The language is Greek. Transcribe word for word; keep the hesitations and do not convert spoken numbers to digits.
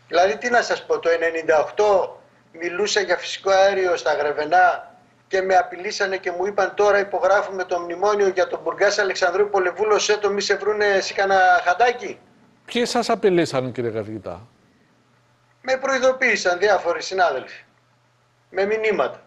Δηλαδή τι να σας πω, το ενενήντα οκτώ μιλούσα για φυσικό αέριο στα Γρεβενά και με απειλήσανε και μου είπαν τώρα υπογράφουμε το μνημόνιο για τον Μπουργκάς Αλεξανδρού Πολεβούλος έτο μη σε βρούνε εσύ κανένα χαντάκι. Ποιοι σας απειλήσαν, κύριε καθηγητά? Με προειδοποίησαν διάφοροι συνάδελφοι. Με μηνύματα.